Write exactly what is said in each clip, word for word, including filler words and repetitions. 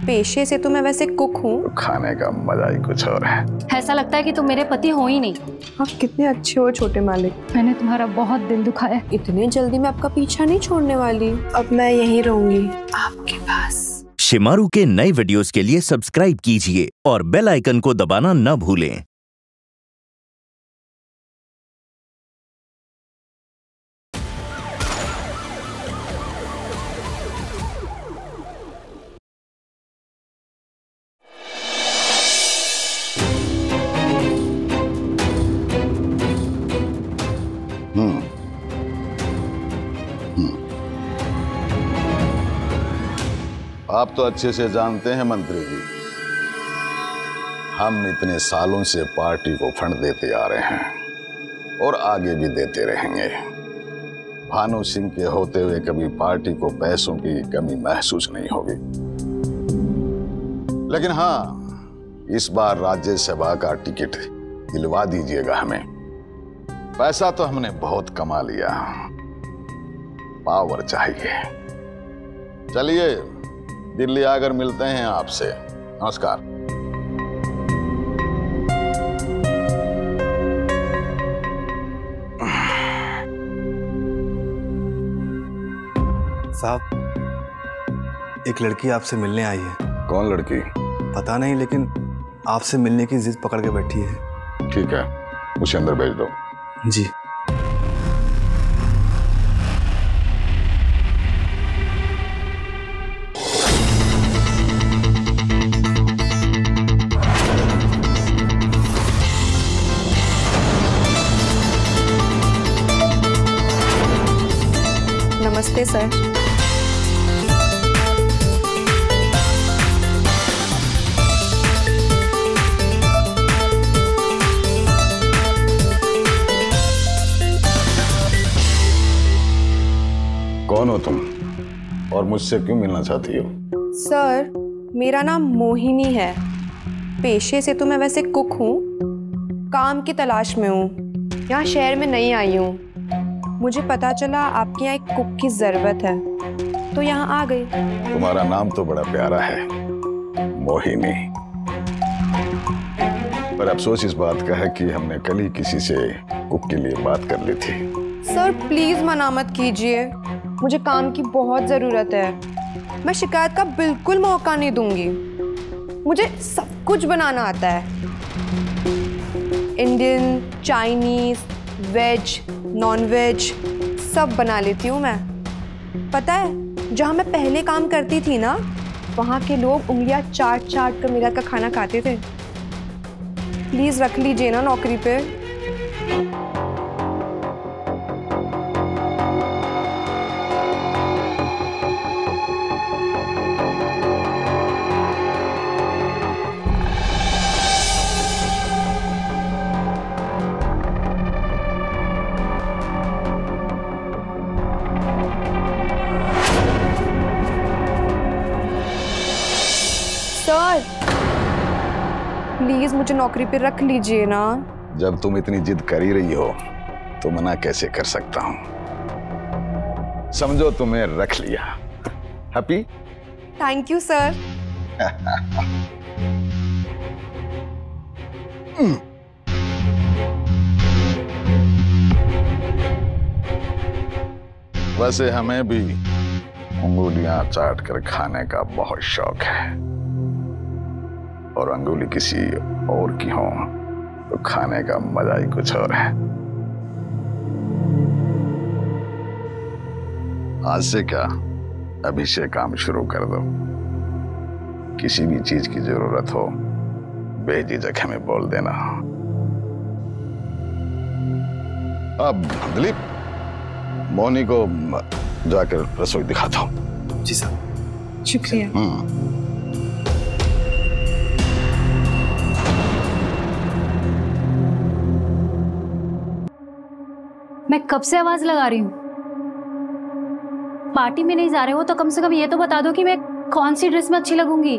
पेशे से तो मैं वैसे कुक हूँ। तो खाने का मजा ही कुछ और है। ऐसा लगता है कि तुम मेरे पति हो ही नहीं। आप कितने अच्छे हो छोटे मालिक। मैंने तुम्हारा बहुत दिल दुखाया। इतने जल्दी मैं आपका पीछा नहीं छोड़ने वाली। अब मैं यहीं रहूंगी आपके पास। शिमारू के नए वीडियोस के लिए सब्सक्राइब कीजिए और बेल आइकन को दबाना न भूलें। हम्म हम्म आप तो अच्छे से जानते हैं मंत्री जी, हम इतने सालों से पार्टी को फंड देते आ रहे हैं और आगे भी देते रहेंगे। भानु सिंह के होते हुए कभी पार्टी को पैसों की कमी महसूस नहीं होगी। लेकिन हाँ, इस बार राज्यसभा का टिकट दिलवा दीजिएगा हमें। पैसा तो हमने बहुत कमा लिया, पावर चाहिए। चलिए दिल्ली आकर मिलते हैं आपसे। नमस्कार। साहब, एक लड़की आपसे मिलने आई है। कौन लड़की? पता नहीं, लेकिन आपसे मिलने की जिद पकड़ के बैठी है। ठीक है, उसे अंदर भेज दो। जी। नमस्ते सर। कौन हो तुम और मुझसे क्यों मिलना चाहती हो? सर, मेरा नाम मोहिनी है। पेशे से तो मैं वैसे कुक हूँ, काम की तलाश में हूँ। यहाँ शहर में नई आई हूँ। मुझे पता चला आपके यहाँ एक कुक की जरूरत है, तो यहाँ आ गई। तुम्हारा नाम तो बड़ा प्यारा है, मोहिनी, पर अफसोस इस बात का है कि हमने कल ही किसी से कुक के लिए बात कर ली थी। सर प्लीज मना मत कीजिए, मुझे काम की बहुत जरूरत है। मैं शिकायत का बिल्कुल मौका नहीं दूंगी। मुझे सब कुछ बनाना आता है, Indian, Chinese, veg, non veg सब बना लेती हूँ मैं। पता है, जहाँ मैं पहले काम करती थी ना, वहाँ के लोग उंगलियाँ चाट चाट कर मेरा का खाना खाते थे। प्लीज रख लीजिए ना नौकरी पे। सर प्लीज मुझे नौकरी पे रख लीजिए ना। जब तुम इतनी जिद कर ही रही हो तो मना कैसे कर सकता हूं। समझो तुम्हें रख लिया। हैप्पी? Thank you sir. वैसे हमें भी अंगुलियां चाट कर खाने का बहुत शौक है, और अंगुली किसी और की हो तो खाने का मजा ही कुछ और है। आज से क्या, अभी से काम शुरू कर दो। किसी भी चीज की जरूरत हो बेझिझक हमें बोल देना। अब दिलीप, मोहिनी को जाकर रसोई दिखाता हूँ। जी साहब। शुक्रिया। हम्म मैं कब से आवाज लगा रही हूँ। पार्टी में नहीं जा रहे हो तो कम से कम ये तो बता दो कि मैं कौन सी ड्रेस में अच्छी लगूंगी।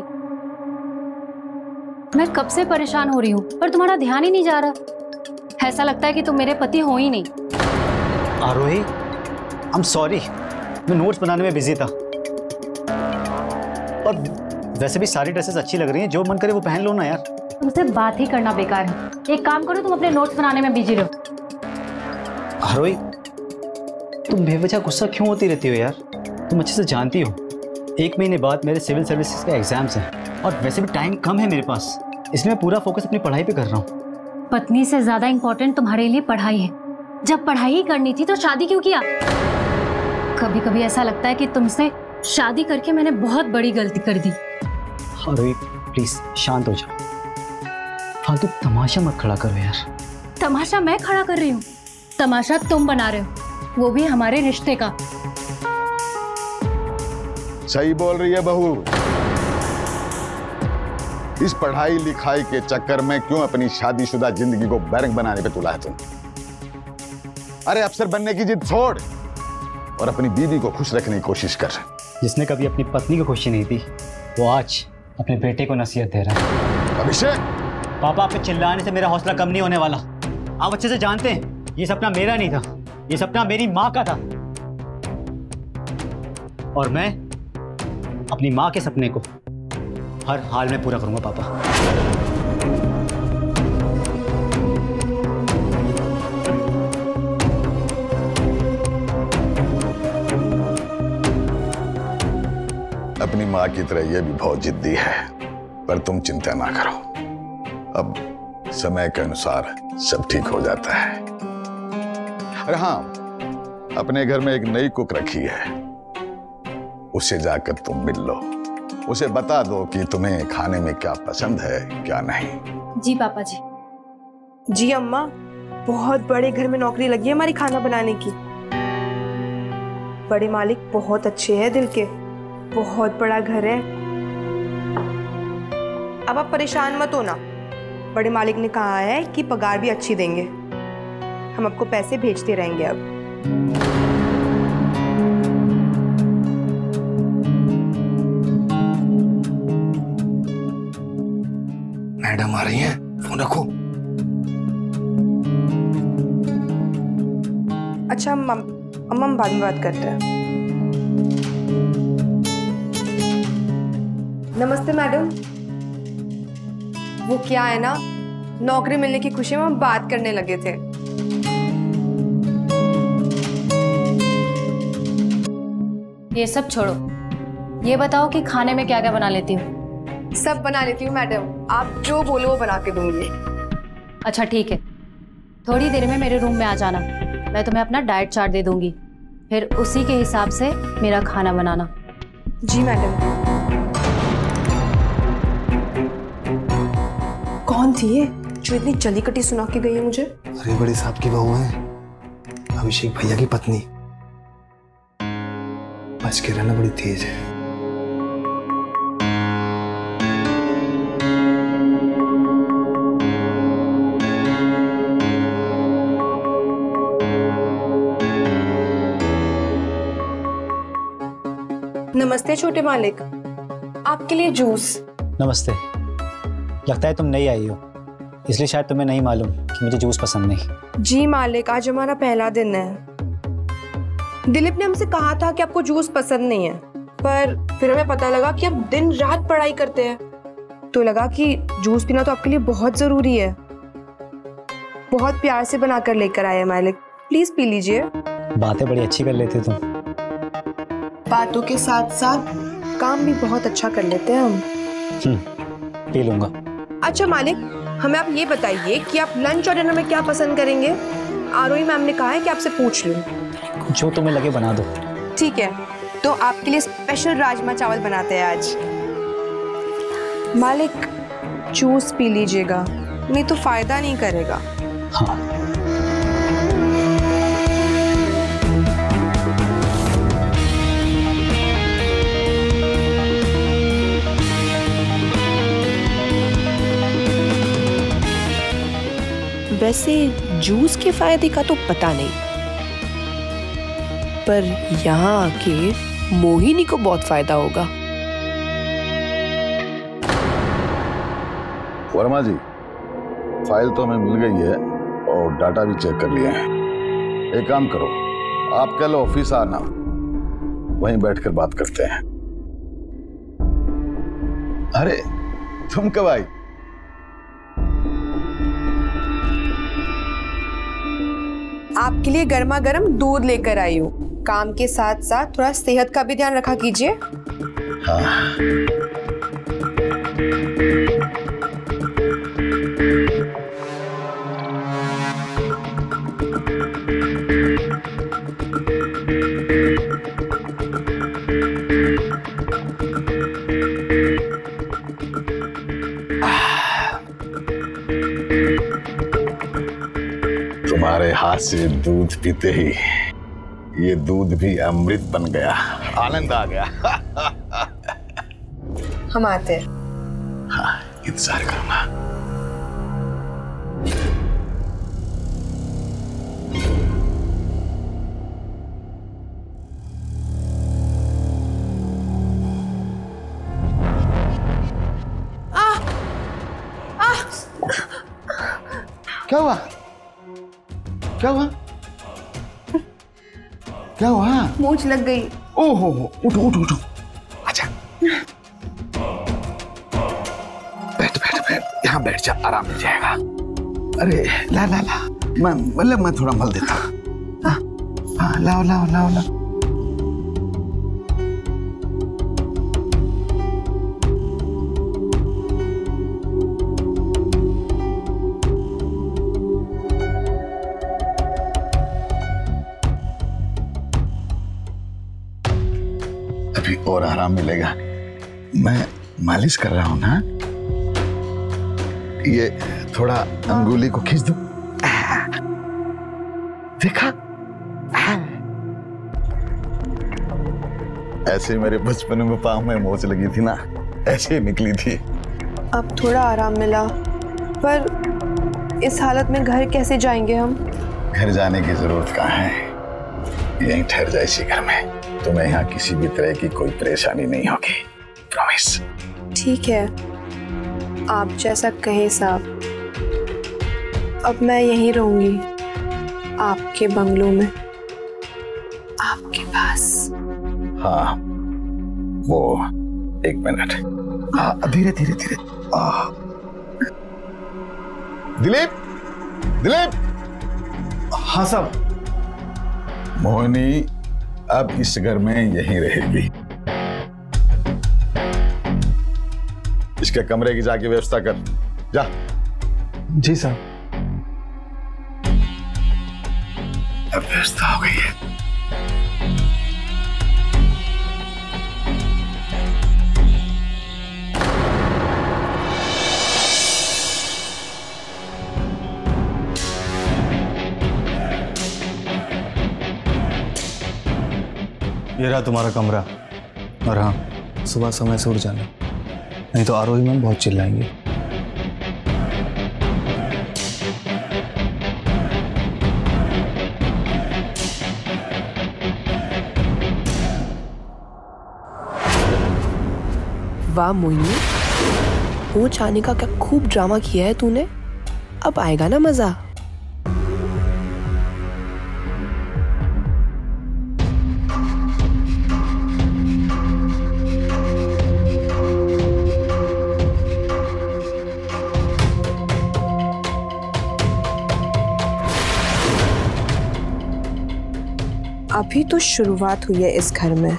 मैं कब से परेशान हो रही हूँ पर तुम्हारा ध्यान ही नहीं जा रहा। ऐसा लगता है कि तुम मेरे पति हो ही नहीं। आरोही, आई एम सॉरी, मैं नोट्स बनाने में बिजी था और वैसे भी सारी ड्रेसेस अच्छी लग रही हैं, जो मन करे वो पहन लो ना यार। तुमसे बात ही करना बेकार है। एक काम करो, तुम अपने नोट्स बनाने में बिजी रहो। आरोही, तुम बेवजह गुस्सा क्यों होती रहती हो यार? तुम अच्छे से जानती हो एक महीने बाद मेरे सिविल सर्विसेज के एग्जाम्स हैं और वैसे भी टाइम कम है मेरे पास, इसलिए मैं पूरा फोकस अपनी पढ़ाई पे कर रहा हूँ। पत्नी से ज्यादा इम्पोर्टेंट तुम्हारे लिए पढ़ाई है। जब पढ़ाई ही करनी थी तो शादी क्यों किया? कभी कभी ऐसा लगता है कि तुमसे शादी करके मैंने बहुत बड़ी गलती कर दी। आरोही प्लीज शांत हो जाओ, फालतू तमाशा मत खड़ा करो यार। तमाशा मैं खड़ा कर रही हूँ? तमाशा तुम बना रहे हो, वो भी हमारे रिश्ते का। सही बोल रही है बहू। इस पढ़ाई लिखाई के चक्कर में क्यों अपनी शादीशुदा जिंदगी को बैरंग बनाने पे तुला है तुम? अरे अफसर बनने की जिद छोड़ और अपनी बीवी को खुश रखने की कोशिश कर। जिसने कभी अपनी पत्नी को खुशी नहीं दी, वो आज अपने बेटे को नसीहत दे रहा है। अभिषेक, पापा आप पे चिल्लाने से मेरा हौसला कम नहीं होने वाला। आप अच्छे से जानते हैं ये सपना मेरा नहीं था, ये सपना मेरी माँ का था और मैं अपनी माँ के सपने को हर हाल में पूरा करूंगा पापा। अपनी माँ की तरह यह भी बहुत जिद्दी है, पर तुम चिंता ना करो, अब समय के अनुसार सब ठीक हो जाता है। अरे हाँ, अपने घर में एक नई कुक रखी है, उससे जाकर तुम मिल लो, उसे बता दो कि तुम्हें खाने में क्या पसंद है क्या नहीं। जी पापा जी। जी अम्मा, बहुत बड़े घर में नौकरी लगी है हमारी खाना बनाने की। बड़े मालिक बहुत अच्छे हैं दिल के, बहुत बड़ा घर है। अब आप परेशान मत होना, बड़े मालिक ने कहा है कि पगार भी अच्छी देंगे, हम आपको पैसे भेजते रहेंगे। अब मैडम आ रही हैं, फोन रखो। अच्छा अम्मा, अम्मा हम बाद में बात करते हैं। नमस्ते मैडम। वो क्या है ना, नौकरी मिलने की खुशी में हम बात करने लगे थे। ये सब छोड़ो, ये बताओ कि खाने में क्या क्या बना लेती हो? सब बना लेती हूँ मैडम, आप जो बोलो वो बना के दूंगी। अच्छा ठीक है, थोड़ी देर में मेरे रूम में आ जाना, मैं तुम्हें अपना डाइट चार्ट दे दूंगी, फिर उसी के हिसाब से मेरा खाना बनाना। जी मैडम। कौन थी ये जो इतनी जली कटी सुना के गई है मुझे? अरे बड़े साहब की बहू है, अभिषेक भैया की पत्नी। बच के रहना, बड़ी तेज है। नमस्ते छोटे मालिक, आपके लिए जूस। नमस्ते। लगता है तुम नई आई हो, इसलिए शायद तुम्हें नहीं मालूम कि मुझे जूस पसंद नहीं। जी मालिक, आज हमारा पहला दिन है। दिलीप ने हमसे कहा था कि आपको जूस पसंद नहीं है, पर फिर हमें पता लगा कि आप दिन रात पढ़ाई करते हैं, तो लगा कि जूस पीना तो आपके लिए बहुत जरूरी है। बहुत प्यार से बनाकर लेकर आए मालिक, प्लीज पी लीजिए। बातें बड़ी अच्छी कर लेती तुम। बातों के साथ साथ काम भी बहुत अच्छा कर लेते हैं हम। हम्म, पी लूंगा। अच्छा मालिक, हमें आप ये बताइए कि आप लंच और डिनर में क्या पसंद करेंगे? आरोही मैम ने कहा है कि आपसे पूछ लूं। जो तुम्हें लगे बना दो। ठीक है, तो आपके लिए स्पेशल राजमा चावल बनाते हैं आज। मालिक जूस पी लीजिएगा, नहीं तो फायदा नहीं करेगा। हाँ। वैसे जूस के फायदे का तो पता नहीं, पर यहाँ आके मोहिनी को बहुत फायदा होगा। वर्मा जी, फाइल तो हमें मिल गई है और डाटा भी चेक कर लिया है। एक काम करो, आप कल ऑफिस आना, वहीं बैठकर बात करते हैं। अरे तुम कब आई? आपके लिए गर्मा गर्म दूध लेकर आई हूँ। काम के साथ साथ थोड़ा सेहत का भी ध्यान रखा कीजिए। हाँ। तुम्हारे हाथ से दूध पीते ही ये दूध भी अमृत बन गया, आनंद आ गया। हम आते हैं। हाँ, इंतजार करना। क्या हुआ? क्या हुआ? क्या हुआ? मूंछ लग गई। ओहो, उठो उठो उठो। अच्छा, बैठ बैठ बैठ, यहाँ बैठ जा, आराम मिल जाएगा। अरे ला ला ला, मैं मतलब मैं थोड़ा मल देता। हाँ हाँ, लाओ लाओ लाओ लाओ। अभी और आराम मिलेगा। मैं मालिश कर रहा हूं ना, ये थोड़ा अंगुली को खींच दो। देखा? ऐसे मेरे बचपन में पाँव में मोच लगी थी ना, ऐसे ही निकली थी। अब थोड़ा आराम मिला, पर इस हालत में घर कैसे जाएंगे हम? घर जाने की जरूरत कहाँ है, यहीं ठहर जाए इसी घर में। तुम्हें यहाँ किसी भी तरह की कोई परेशानी नहीं होगी, प्रॉमिस। ठीक है, आप जैसा कहें साहब। अब मैं यहीं रहूंगी, आपके बंगलों में, आपके पास। हाँ, वो एक मिनट, धीरे धीरे धीरे। दिलीप, दिलीप। हाँ साहब। मोहिनी अब इस घर में यहीं रहेगी। इसके कमरे की जाके व्यवस्था कर, जा। जी साहब। अब व्यवस्था हो गई है। ये रहा तुम्हारा कमरा। और हाँ, सुबह समय से उठ जाना, नहीं तो आरोही मैम बहुत चिल्लाएंगे। वाह मोहिनी, ऊंच आने का क्या खूब ड्रामा किया है तूने। अब आएगा ना मजा। अभी तो शुरुआत हुई है इस घर में,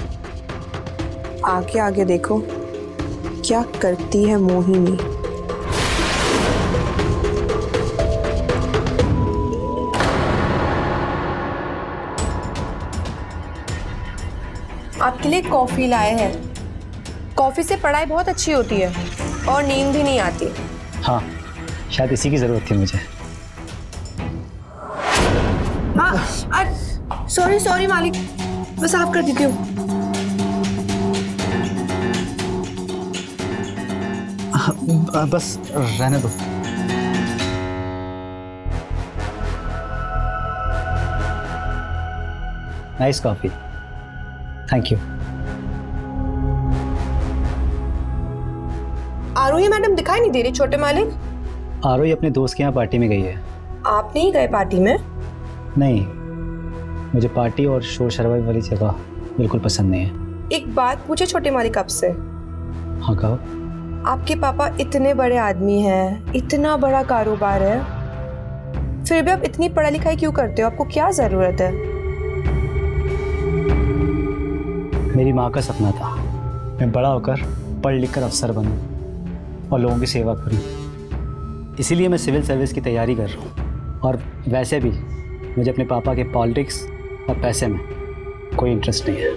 आगे आगे देखो क्या करती है मोहिनी। आपके लिए कॉफी लाए हैं। कॉफी से पढ़ाई बहुत अच्छी होती है और नींद भी नहीं आती। हाँ, शायद इसी की जरूरत थी मुझे। सॉरी सॉरी मालिक, मैं साफ कर देती हूँ। बस रहने दो। Nice coffee, thank you. Aarohi madam दिखाई नहीं दे रही छोटे मालिक। आरोही अपने दोस्त के यहाँ पार्टी में गई है। आप नहीं गए पार्टी में? नहीं, मुझे पार्टी और शोर शराबा वाली जगह बिल्कुल पसंद नहीं है। एक बात पूछे छोटे मालिक आपसे। हाँ कहो। आपके पापा इतने बड़े आदमी हैं, इतना बड़ा कारोबार है, फिर भी आप इतनी पढ़ाई लिखाई क्यों करते हो? आपको क्या जरूरत है? मेरी माँ का सपना था मैं बड़ा होकर पढ़ लिख कर अफसर बनूं और लोगों की सेवा करूं। इसीलिए मैं सिविल सर्विस की तैयारी कर रहा हूं। और वैसे भी मुझे अपने पापा के पॉलिटिक्स और पैसे में कोई इंटरेस्ट नहीं है।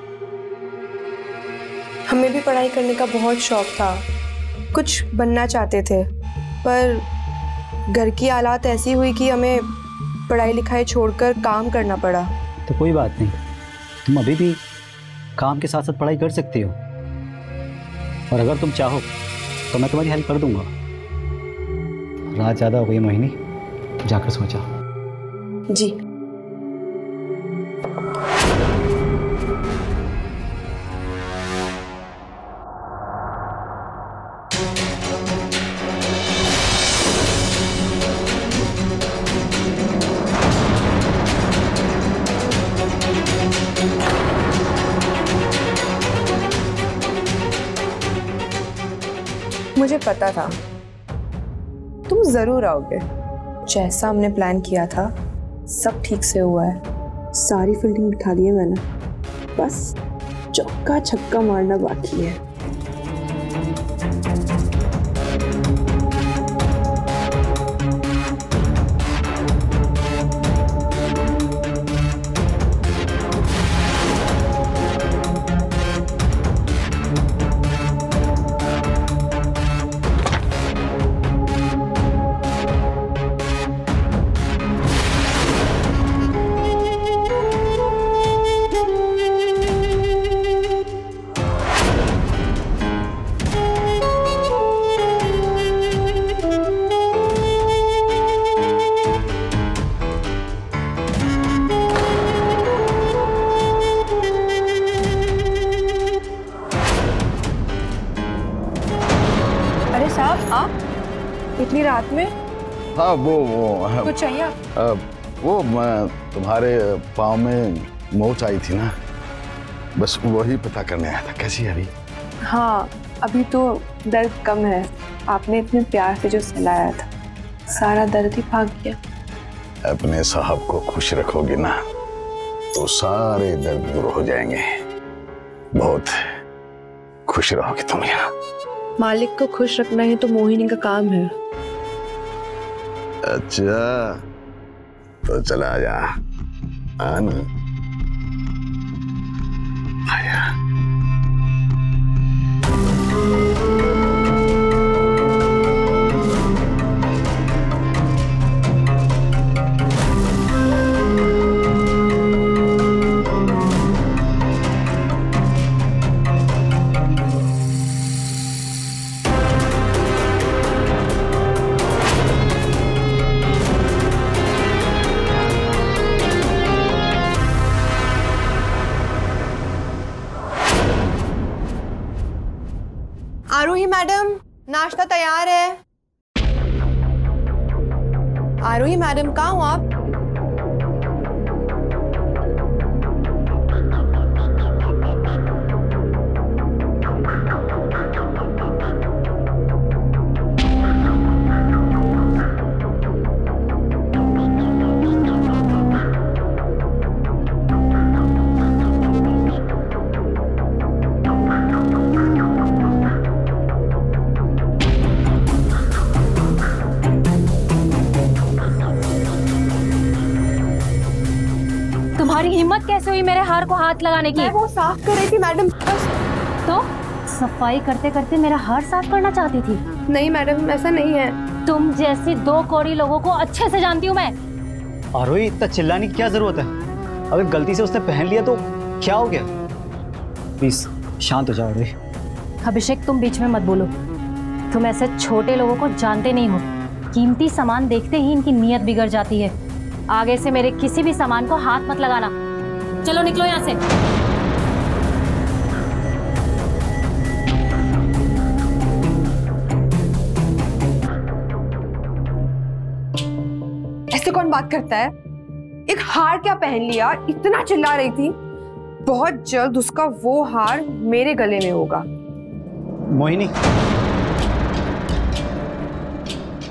हमें भी पढ़ाई करने का बहुत शौक था, कुछ बनना चाहते थे, पर घर की हालात ऐसी हुई कि हमें पढ़ाई लिखाई छोड़कर काम करना पड़ा। तो कोई बात नहीं, तुम अभी भी काम के साथ साथ पढ़ाई कर सकती हो, और अगर तुम चाहो तो मैं तुम्हारी हेल्प कर दूंगा। रात ज़्यादा हो गई मोहिनी, जाकर सो जाओ। जी। मुझे पता था तुम जरूर आओगे। जैसा हमने प्लान किया था सब ठीक से हुआ है। सारी फील्डिंग बिठा दी है मैंने, बस चौका छक्का मारना बाकी है। इतनी रात में? हाँ वो वो कुछ चाहिए? आ, वो मैं तुम्हारे पाँव में मोच आई थी ना, बस वही पता करने आया था। कैसी है अभी? हाँ अभी तो दर्द कम है। आपने इतने प्यार से जो सहलाया था सारा दर्द ही भाग गया। अपने साहब को खुश रखोगी ना तो सारे दर्द दूर हो जाएंगे। बहुत खुश रहोगी तुम यहाँ। मालिक को खुश रखना ही तो मोहिनी का काम है। अच्छा तो चला जा, आना आया। आरोही मैडम, नाश्ता तैयार है। आरोही मैडम, कहाँ हो आप? तुम्हारी हिम्मत कैसे हुई मेरे हार को हाथ लगाने की? मैं वो साफ कर रही थी मैडम। तो सफाई करते करते मेरा हार साफ करना चाहती थी? नहीं मैडम, ऐसा नहीं है। तुम जैसी दो कौड़ी लोगों को अच्छे से जानती हूँ मैं। आरोही, इतना चिल्लाने की क्या जरूरत है? अगर गलती से उसने पहन लिया तो क्या हो गया? प्लीज शांत हो जाओ आरोही। अभिषेक, तुम बीच में मत बोलो। तुम ऐसे छोटे लोगों को जानते नहीं हो। कीमती सामान देखते ही इनकी नीयत बिगड़ जाती है। आगे से मेरे किसी भी सामान को हाथ मत लगाना। चलो निकलो यहाँ से। ऐसे कौन बात करता है? एक हार क्या पहन लिया, इतना चिल्ला रही थी। बहुत जल्द उसका वो हार मेरे गले में होगा। मोहिनी,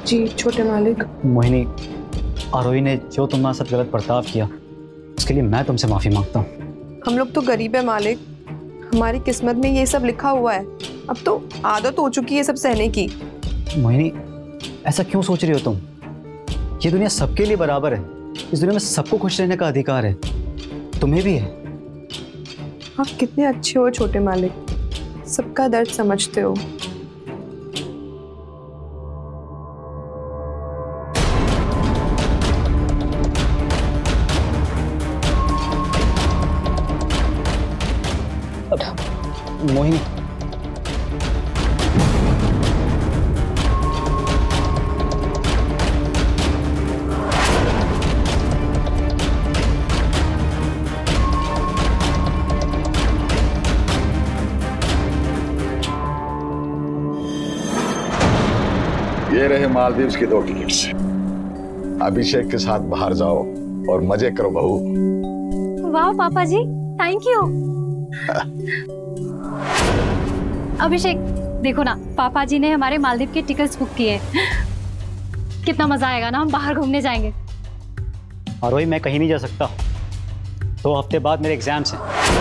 जी छोटे मालिक। मोहिनी, आरोही ने जो तुम्हारे साथ गलत बर्ताव किया उसके लिए मैं तुमसे माफ़ी मांगता हूँ। हम लोग तो गरीब है मालिक, हमारी किस्मत में ये सब लिखा हुआ है। अब तो आदत हो चुकी है सब सहने की। मोहिनी, ऐसा क्यों सोच रही हो तुम? ये दुनिया सबके लिए बराबर है। इस दुनिया में सबको खुश रहने का अधिकार है, तुम्हें भी है। आप कितने अच्छे हो छोटे मालिक, सबका दर्द समझते हो। मोहिनी, ये रहे मालदीव्स की दो टिकट्स। अभिषेक के साथ बाहर जाओ और मजे करो बहू। वाह पापा जी, थैंक यू। अभिषेक देखो ना, पापा जी ने हमारे मालदीव के टिकट्स बुक किए। कितना मजा आएगा ना, हम बाहर घूमने जाएंगे। आरोही, मैं कहीं नहीं जा सकता, दो हफ्ते बाद मेरे एग्जाम्स हैं।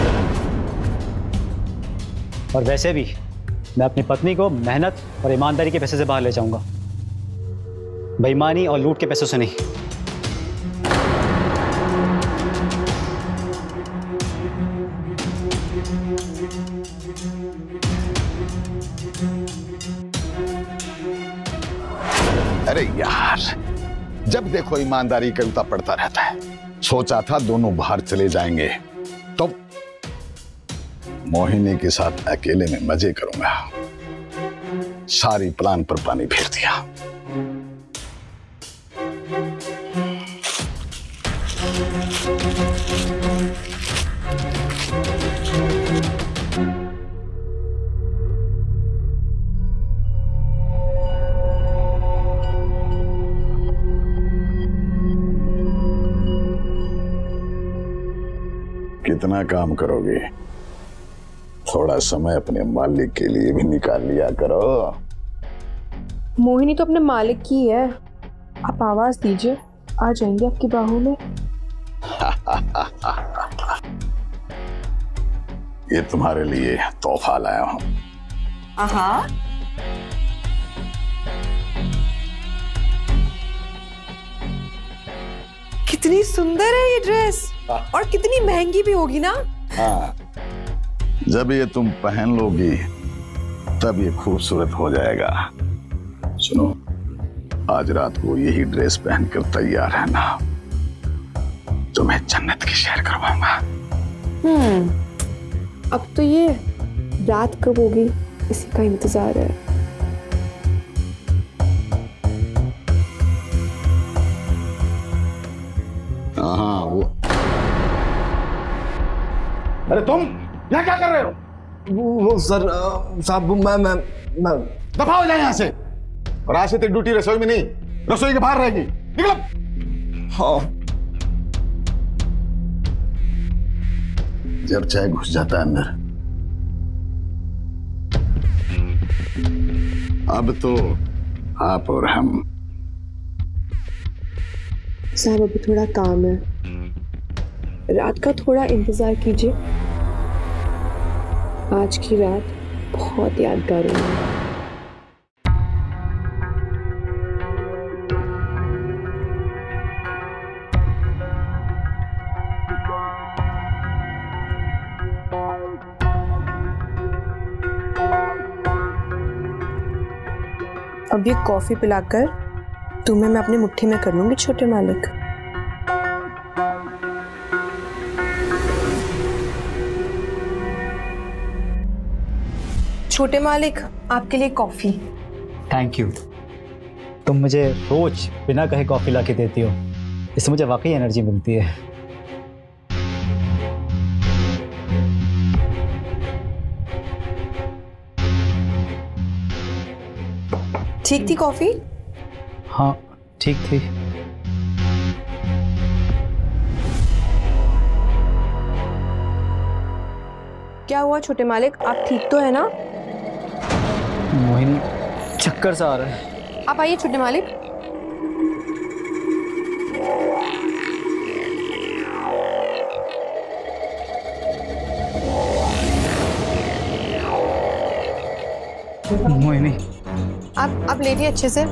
और वैसे भी मैं अपनी पत्नी को मेहनत और ईमानदारी के पैसे से बाहर ले जाऊंगा, बेईमानी और लूट के पैसों से नहीं। अरे यार, जब देखो ईमानदारी का जूता पड़ता रहता है। सोचा था दोनों बाहर चले जाएंगे, तो मोहिनी के साथ अकेले में मजे करूंगा। सारी प्लान पर पानी फेर दिया। कितना काम करोगे? थोड़ा समय अपने मालिक के लिए भी निकाल लिया करो। मोहिनी तो अपने मालिक की है, आप आवाज दीजिए, आ जाएंगे आपकी बाहों में। ये तुम्हारे लिए तोहफा लाया हूं। आहा, कितनी सुंदर है ये ड्रेस, और कितनी महंगी भी होगी ना। हाँ, जब ये तुम पहन लोगी तब ये खूबसूरत हो जाएगा। सुनो, आज रात को यही ड्रेस पहनकर तैयार रहना, तुम्हें जन्नत की सैर करवाऊंगा। हम्म, अब तो ये रात कब होगी इसी का इंतजार है। हाँ वो। अरे तुम यहाँ क्या कर रहे हो? वो सर साहब, मैं मैं मैं दफा हो जाए यहाँ से। और आज से तेरी ड्यूटी रसोई में नहीं, रसोई के बाहर रहेगी। निकलो। हाँ। जब चाहे घुस जाता है अंदर। अब तो आप और हम। साहब अभी थोड़ा काम है, रात का थोड़ा इंतजार कीजिए। आज की रात बहुत यादगार होगी। अब ये कॉफी पिलाकर तुम्हें मैं अपनी मुट्ठी में कर लूंगी छोटे मालिक। छोटे मालिक, आपके लिए कॉफी। Thank you. तुम मुझे रोज बिना कहे कॉफी ला के देती हो, इससे मुझे वाकई एनर्जी मिलती है। ठीक थी कॉफी? हाँ ठीक थी। क्या हुआ छोटे मालिक, आप ठीक तो है ना? मोहिनी, चक्कर सा आ रहा है। आप आइए छोटे मालिक। मोहिनी, आप आप लेटिए अच्छे से।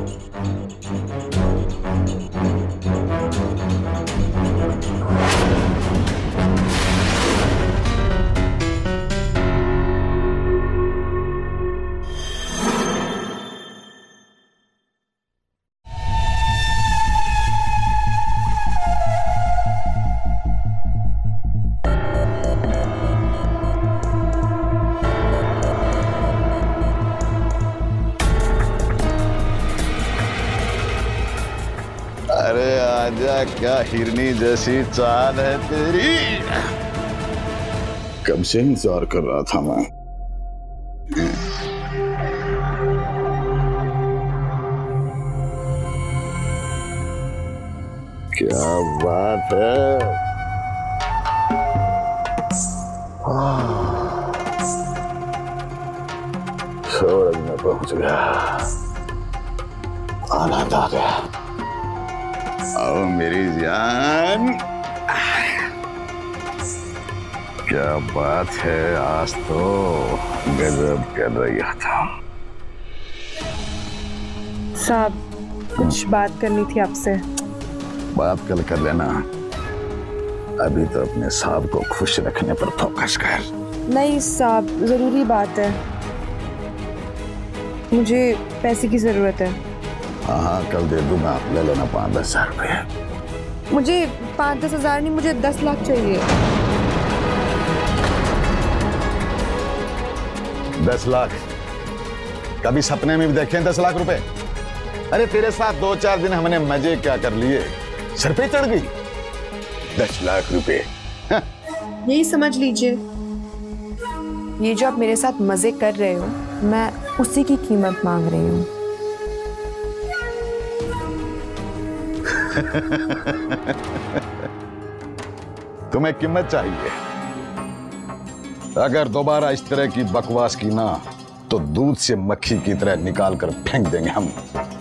अरे आजा, क्या हिरनी जैसी चाल है तेरी। कब से इंतजार कर रहा था मैं। क्या बात है। सूरज में पहुंच गया, आनंद आ गया। आओ मेरी जान। क्या बात है, आज तो गजब कर रही था। साहब, कुछ बात करनी थी आपसे। बात कल कर लेना, अभी तो अपने साहब को खुश रखने पर फोकस कर। नहीं साहब, जरूरी बात है, मुझे पैसे की जरूरत है। हाँ हाँ, कल दे दूंगा, ले लेना पाँच दस हजार रुपये। मुझे पाँच दस हजार नहीं, मुझे दस लाख चाहिए। दस लाख? कभी सपने में भी देखे दस लाख रुपए? अरे तेरे साथ दो चार दिन हमने मजे क्या कर लिए, सर पे चढ़ गई दस लाख रुपए। यही समझ लीजिए, ये जो आप मेरे साथ मजे कर रहे हो, मैं उसी की कीमत मांग रही हूँ। तुम्हें कीमत चाहिए? अगर दोबारा इस तरह की बकवास की ना, तो दूध से मक्खी की तरह निकाल कर फेंक देंगे हम।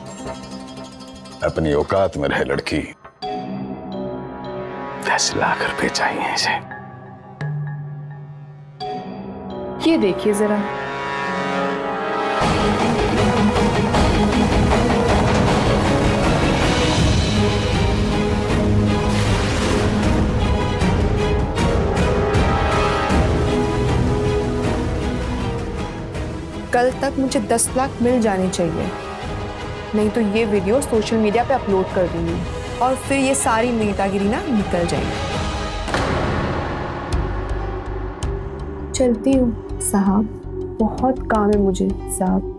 अपनी औकात में रहे लड़की। दस लाख रुपए चाहिए इसे। ये देखिए जरा। कल तक मुझे दस लाख मिल जाने चाहिए, नहीं तो ये वीडियो सोशल मीडिया पे अपलोड कर दूंगी और फिर ये सारी नेतागिरी ना निकल जाएगी। चलती हूँ साहब, बहुत काम है मुझे साहब।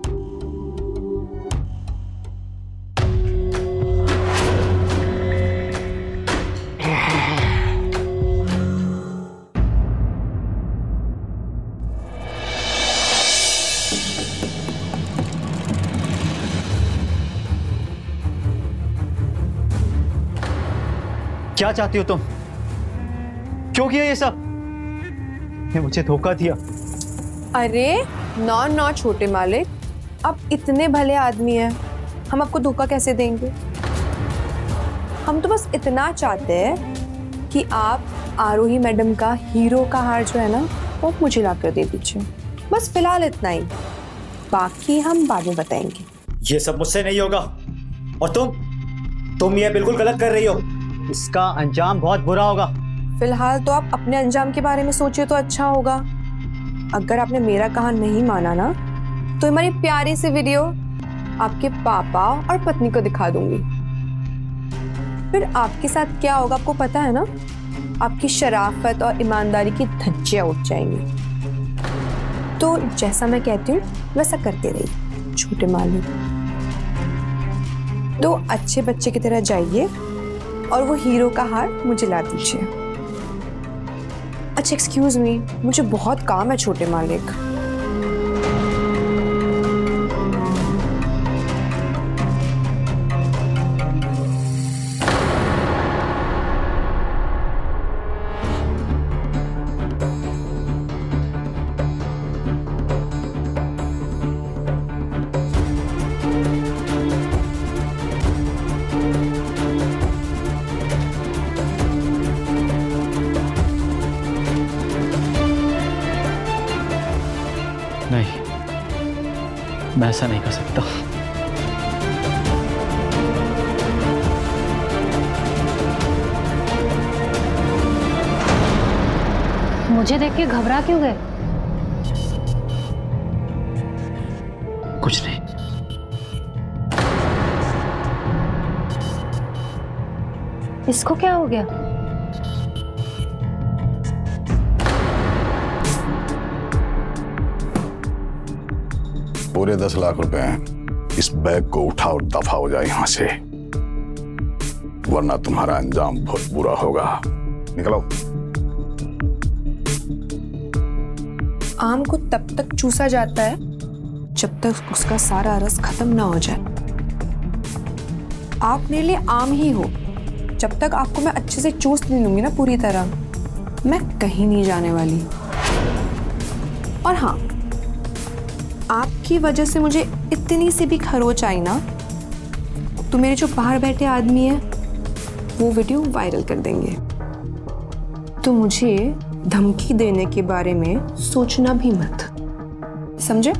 क्या चाहती हो तुम? क्यों किया ये सब? ने मुझे धोखा दिया। अरे नौ नौ छोटे मालिक, आप इतने भले आदमी हैं, हम आपको धोखा कैसे देंगे? हम तो बस इतना चाहते हैं कि आप आरोही मैडम का हीरो का हार जो है ना, वो मुझे ला कर दे दीजिए। बस फिलहाल इतना ही, बाकी हम बाद में बताएंगे। ये सब मुझसे नहीं होगा। और तुम तुम ये बिल्कुल गलत कर रही हो। इसका अंजाम बहुत बुरा होगा। फिलहाल तो आप अपने अंजाम के बारे में सोचिए तो अच्छा होगा। अगर आपने मेरा कहा नहीं माना ना, तो हमारी प्यारी सी वीडियो आपके पापा और पत्नी को दिखा दूंगी। फिर आपके साथ क्या होगा आपको पता है ना? आपकी शराफत और ईमानदारी की धज्जियां उठ जाएंगी। तो जैसा मैं कहती हूँ वैसा करते रहिए छोटे मालिक। तो अच्छे बच्चे की तरह जाइए और वो हीरो का हार मुझे ला दीजिए। अच्छा एक्सक्यूज मी, मुझे बहुत काम है छोटे मालिक। मैं ऐसा नहीं कर सकता। मुझे देख के घबरा क्यों गए? कुछ नहीं। इसको क्या हो गया? पूरे दस लाख रुपए इस बैग को उठा और दफा हो जाए यहां से, वरना तुम्हारा अंजाम बहुत बुरा होगा। निकलो। आम को तब तक चूसा जाता है जब तक उसका सारा रस खत्म ना हो जाए। आप मेरे लिए आम ही हो। जब तक आपको मैं अच्छे से चूस नहीं लूंगी ना पूरी तरह, मैं कहीं नहीं जाने वाली। और हाँ, आपकी वजह से मुझे इतनी सी भी खरोच आई ना, तो मेरे जो बाहर बैठे आदमी है वो वीडियो वायरल कर देंगे। तो मुझे धमकी देने के बारे में सोचना भी मत, समझे?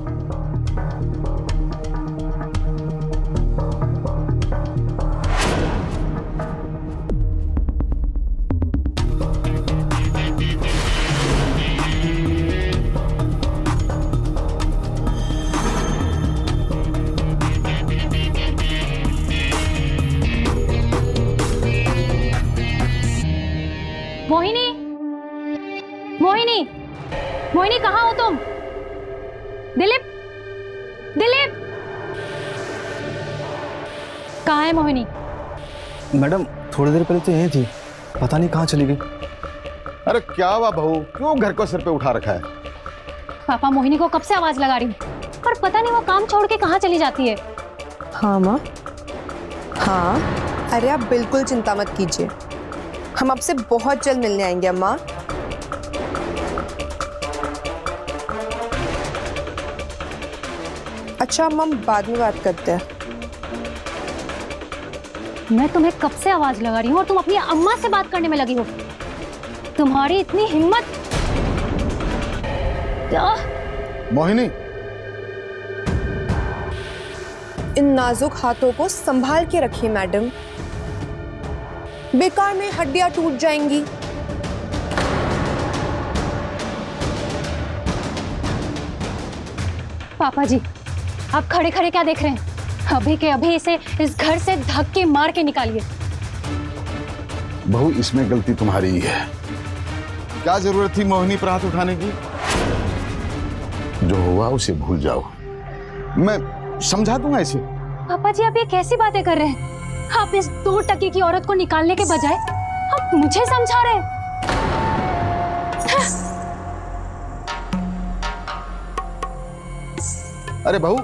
मोहिनी, मोहिनी, मोहिनी कहाँ हो तुम? दिलीप, दिलीप, कहाँ है मोहिनी? मैडम थोड़ी देर पहले तो यहीं थी, पता नहीं कहाँ चली गई। अरे क्या हुआ बहू, क्यों घर को सिर पे उठा रखा है? पापा मोहिनी को कब से आवाज लगा रही हूँ, पर पता नहीं वो काम छोड़ के कहाँ चली जाती है। हाँ माँ, हाँ। अरे आप बिल्कुल चिंता मत कीजिए, हम आपसे बहुत जल्द मिलने आएंगे अम्मा। अच्छा अम्मा, हम बाद में बात करते हैं। मैं तुम्हें कब से आवाज लगा रही हूँ और तुम अपनी अम्मा से बात करने में लगी हो। तुम्हारी इतनी हिम्मत। मोहिनी, इन नाजुक हाथों को संभाल के रखिए मैडम, बेकार में हड्डियां टूट जाएंगी। पापा जी, आप खड़े खड़े क्या देख रहे हैं? अभी के अभी इसे इस घर से धक्के मार के निकालिए। बहू इसमें गलती तुम्हारी ही है। क्या जरूरत थी मोहिनी पर हाथ उठाने की? जो हुआ उसे भूल जाओ, मैं समझा दूंगा इसे। पापा जी, आप ये कैसी बातें कर रहे हैं? आप इस दो टके की औरत को निकालने के बजाय आप मुझे समझा रहे हैं। अरे बहू,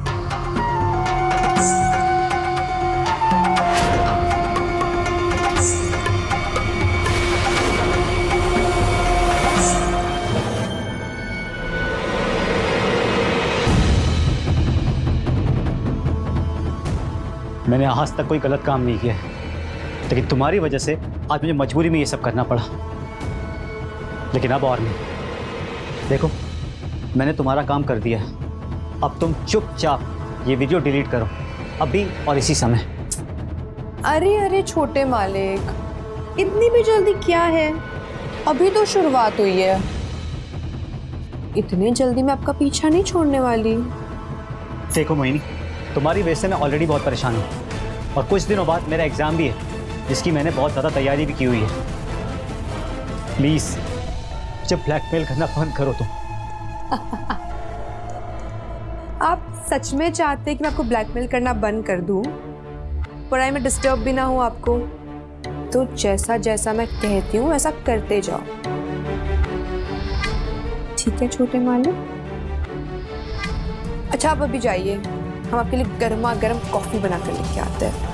मैंने आज तक कोई गलत काम नहीं किया है, लेकिन तुम्हारी वजह से आज मुझे मजबूरी में ये सब करना पड़ा। लेकिन अब और नहीं। देखो, मैंने तुम्हारा काम कर दिया है, अब तुम चुपचाप ये वीडियो डिलीट करो, अभी और इसी समय। अरे अरे छोटे मालिक, इतनी भी जल्दी क्या है? अभी तो शुरुआत हुई है। इतने जल्दी मैं आपका पीछा नहीं छोड़ने वाली। देखो मोहिनी, तुम्हारी वजह से मैं ऑलरेडी बहुत परेशान हूँ, और कुछ दिनों बाद मेरा एग्जाम भी है, जिसकी मैंने बहुत ज़्यादा तैयारी भी की हुई है। प्लीज़ जब ब्लैकमेल करना बंद करो तुम। आप सच में चाहते हैं कि मैं आपको ब्लैकमेल करना बंद कर दूं? पढ़ाई में डिस्टर्ब भी ना हो आपको? तो जैसा जैसा मैं कहती हूँ वैसा करते जाओ, ठीक है छोटे मालिक? अच्छा आप अभी जाइए, हम आपके लिए गर्मा गर्म कॉफी बना कर लेके आते हैं।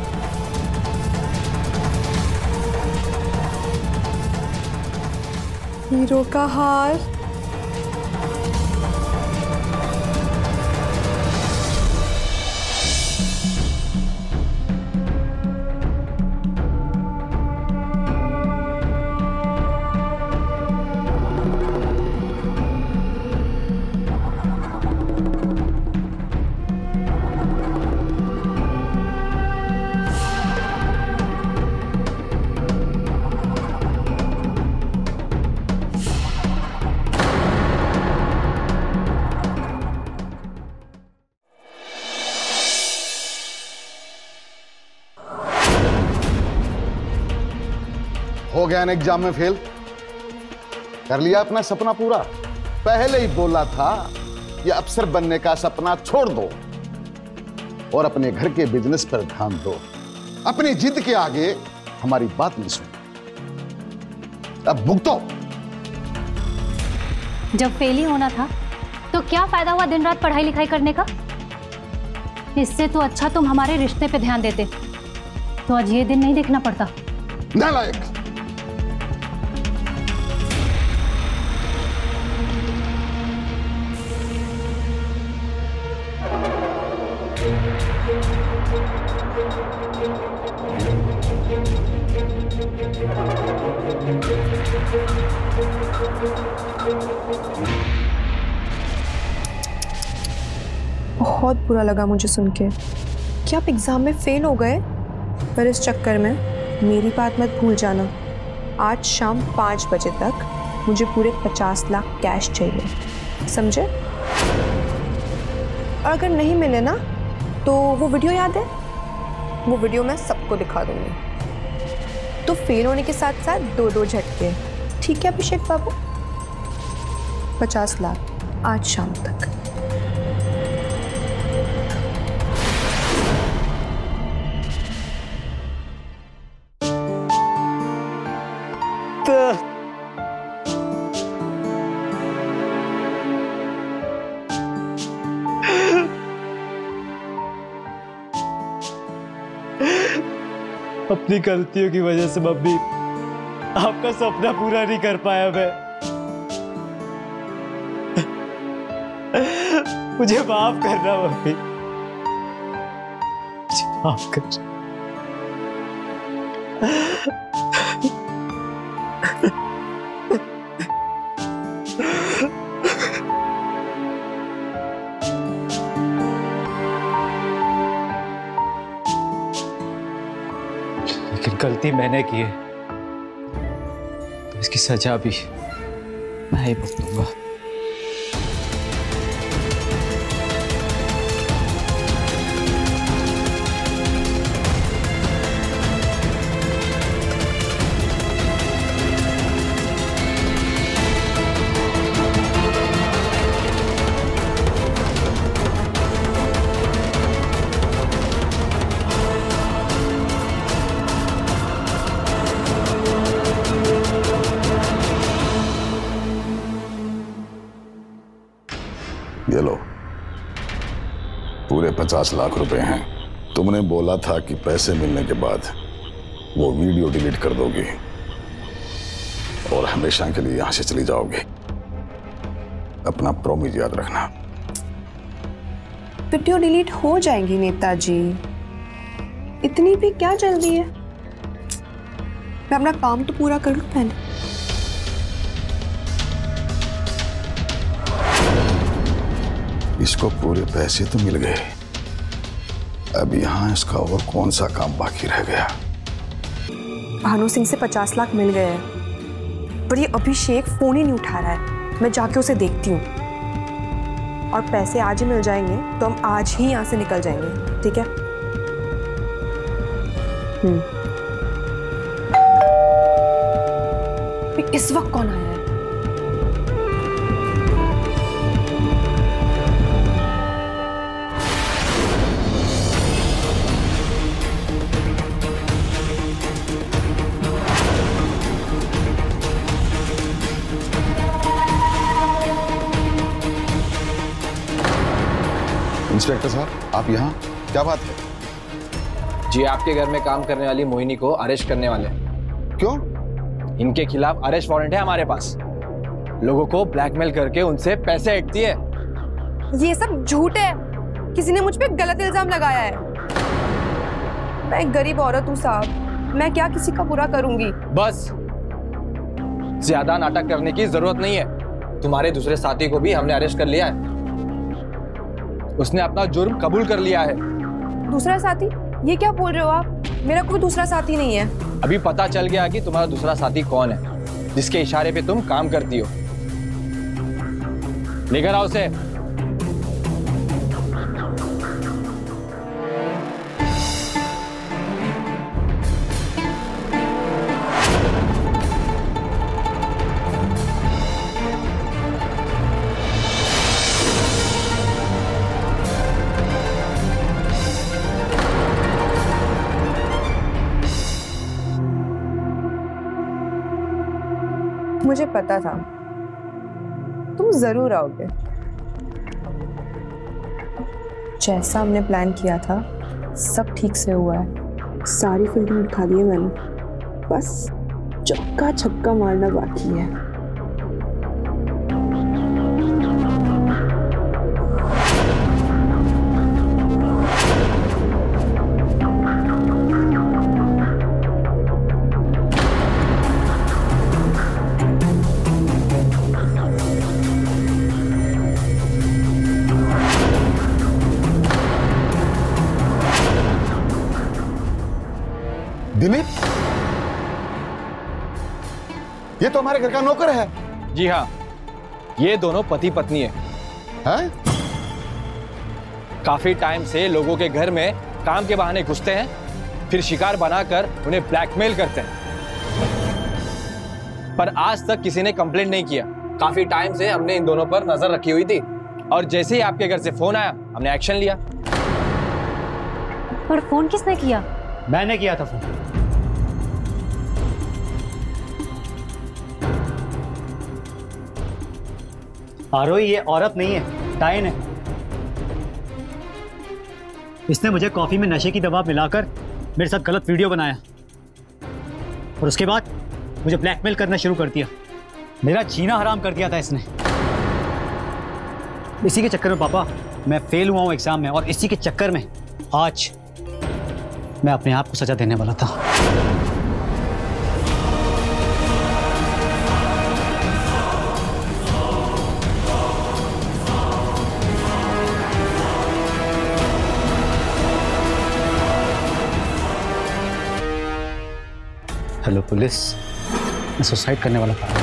हीरो का हार। हो गया ना एग्जाम में फेल, कर लिया अपना सपना पूरा। पहले ही बोला था ये अफसर बनने का सपना छोड़ दो और अपने घर के बिजनेस पर ध्यान दो। अपनी जिद के आगे हमारी बात नहीं सुन। अब भुगतो। जब फेल ही होना था तो क्या फायदा हुआ दिन रात पढ़ाई लिखाई करने का? इससे तो अच्छा तुम हमारे रिश्ते पे ध्यान देते तो आज ये दिन नहीं देखना पड़ता। नालायक। बहुत बुरा लगा मुझे सुन के कि आप एग्ज़ाम में फेल हो गए, पर इस चक्कर में मेरी बात मत भूल जाना। आज शाम पाँच बजे तक मुझे पूरे पचास लाख कैश चाहिए, समझे? और अगर नहीं मिले ना तो वो वीडियो याद है, वो वीडियो मैं सबको दिखा दूँगी। तो फेल होने के साथ साथ दो दो झटके, ठीक है अभिषेक बाबू? पचास लाख आज शाम तक। अपनी गलतियों की वजह से मम्मी आपका सपना पूरा नहीं कर पाया मैं। मुझे माफ करना मम्मी, मुझे माफ कर। लेकिन गलती मैंने की है तो इसकी सजा भी मैं ही भुगतूंगा। ये लो, पूरे पचास लाख रुपए हैं। तुमने बोला था कि पैसे मिलने के बाद वो वीडियो डिलीट कर दोगे और हमेशा के लिए यहां से चली जाओगे। अपना प्रॉमिस याद रखना। वीडियो डिलीट हो जाएंगी नेताजी, इतनी भी क्या जल्दी है? मैं अपना काम तो पूरा कर लूं पहले। इसको पूरे पैसे तो मिल गए, अब यहां इसका और कौन सा काम बाकी रह गया? भानु सिंह से पचास लाख मिल गए हैं, पर ये अभिषेक फोन ही नहीं उठा रहा है। मैं जाके उसे देखती हूँ, और पैसे आज ही मिल जाएंगे तो हम आज ही यहाँ से निकल जाएंगे, ठीक है? हम्म। इस वक्त कौन आया है? इंस्पेक्टर साहब, आप यहाँ? क्या बात है? जी, आपके घर में काम करने वाली मोहिनी को अरेस्ट करने वाले हैं। क्यों? इनके खिलाफ अरेस्ट वारंट है हमारे पास। लोगों को ब्लैकमेल करके उनसे पैसे ऐंठती है। ये सब झूठ है, किसी ने मुझ पे गलत इल्जाम लगाया है। मैं एक गरीब औरत हूँ साहब, मैं क्या किसी का बुरा करूंगी? बस, ज्यादा नाटक करने की जरूरत नहीं है। तुम्हारे दूसरे साथी को भी हमने अरेस्ट कर लिया है, उसने अपना जुर्म कबूल कर लिया है। दूसरा साथी? ये क्या बोल रहे हो आप? मेरा कोई दूसरा साथी नहीं है। अभी पता चल गया कि तुम्हारा दूसरा साथी कौन है, जिसके इशारे पे तुम काम करती हो। लेकर आओ उसे। मुझे पता था तुम जरूर आओगे। जैसा हमने प्लान किया था सब ठीक से हुआ है। सारी फील्डिंग उठा दी है मैंने, बस चौका छक्का मारना बाकी है। दिलीप, ये तो हमारे घर का नौकर है। जी हाँ, ये दोनों पति पत्नी है। हैं? काफी टाइम से लोगों के घर में काम के बहाने घुसते हैं, फिर शिकार बनाकर उन्हें ब्लैकमेल करते हैं। पर आज तक किसी ने कंप्लेंट नहीं किया। काफी टाइम से हमने इन दोनों पर नजर रखी हुई थी और जैसे ही आपके घर से फोन आया हमने एक्शन लिया। पर फोन किसने किया? मैंने किया था फोन। आरोही ये औरत नहीं है, डायन है। इसने मुझे कॉफी में नशे की दवा मिलाकर मेरे साथ गलत वीडियो बनाया और उसके बाद मुझे ब्लैकमेल करना शुरू कर दिया। मेरा जीना हराम कर दिया था इसने। इसी के चक्कर में पापा मैं फेल हुआ हूं एग्जाम में, और इसी के चक्कर में आज मैं अपने आप को सजा देने वाला था। हेलो पुलिस, मैं सुसाइड करने वाला था।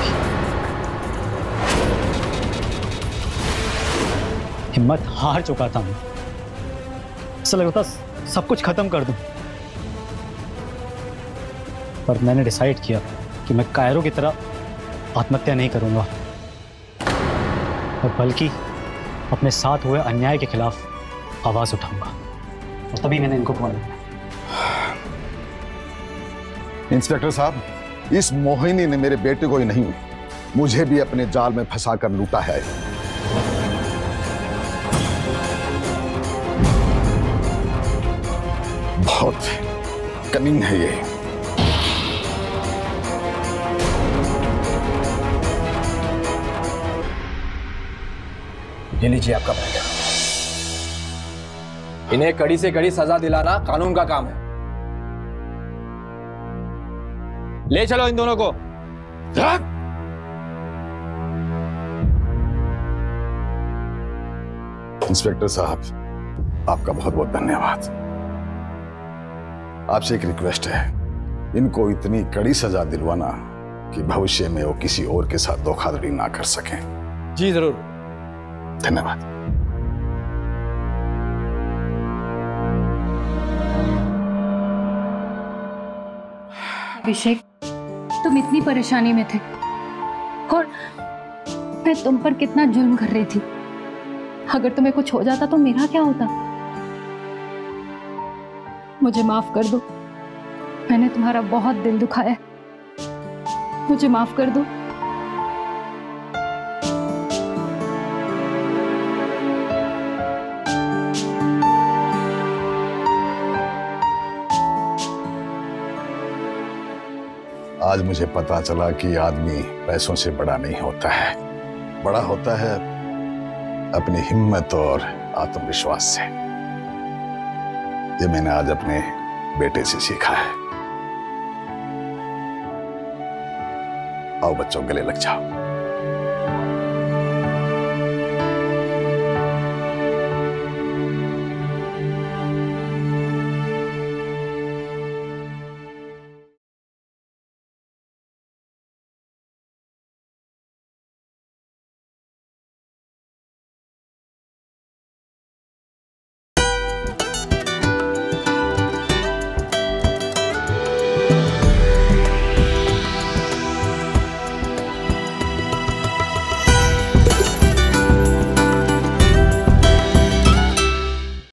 हिम्मत हार चुका था मैं। ऐसा लग रहा था सब कुछ खत्म कर दूं, पर मैंने डिसाइड किया कि मैं कायरों की तरह आत्महत्या नहीं करूंगा, और बल्कि अपने साथ हुए अन्याय के खिलाफ आवाज उठाऊंगा। और तभी मैंने इनको कॉल किया। इंस्पेक्टर साहब, इस मोहिनी ने मेरे बेटे को ही नहीं, मुझे भी अपने जाल में फंसा कर लूटा है। बहुत कमीन है ये। ये लीजिए आपका बैग। इन्हें कड़ी से कड़ी सजा दिलाना कानून का काम है। ले चलो इन दोनों को। इंस्पेक्टर साहब, आपका बहुत बहुत धन्यवाद। आपसे एक रिक्वेस्ट है, इनको इतनी कड़ी सजा दिलवाना कि भविष्य में वो किसी और के साथ धोखाधड़ी ना कर सकें। जी जरूर। धन्यवाद। अभिषेक, तुम इतनी परेशानी में थे और मैं तुम पर कितना जुल्म कर रही थी। अगर तुम्हें कुछ हो जाता तो मेरा क्या होता? मुझे माफ कर दो, मैंने तुम्हारा बहुत दिल दुखाया। मुझे माफ कर दो। आज मुझे पता चला कि आदमी पैसों से बड़ा नहीं होता है, बड़ा होता है अपनी हिम्मत और आत्मविश्वास से। ये मैंने आज अपने बेटे से सीखा है। आओ बच्चों, गले लग जाओ।